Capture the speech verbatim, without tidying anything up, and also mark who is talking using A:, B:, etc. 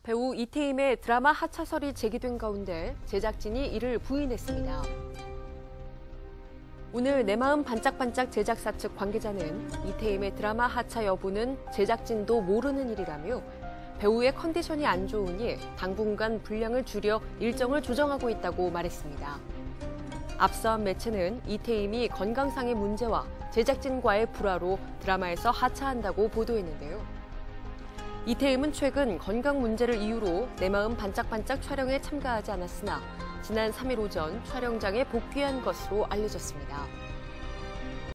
A: 배우 이태임의 드라마 하차설이 제기된 가운데 제작진이 이를 부인했습니다. 오늘 내 마음 반짝반짝 제작사 측 관계자는 이태임의 드라마 하차 여부는 제작진도 모르는 일이라며 배우의 컨디션이 안 좋으니 당분간 분량을 줄여 일정을 조정하고 있다고 말했습니다. 앞서 한 매체는 이태임이 건강상의 문제와 제작진과의 불화로 드라마에서 하차한다고 보도했는데요. 이태임은 최근 건강 문제를 이유로 내 마음 반짝반짝 촬영에 참가하지 않았으나 지난 삼 일 오전 촬영장에 복귀한 것으로 알려졌습니다.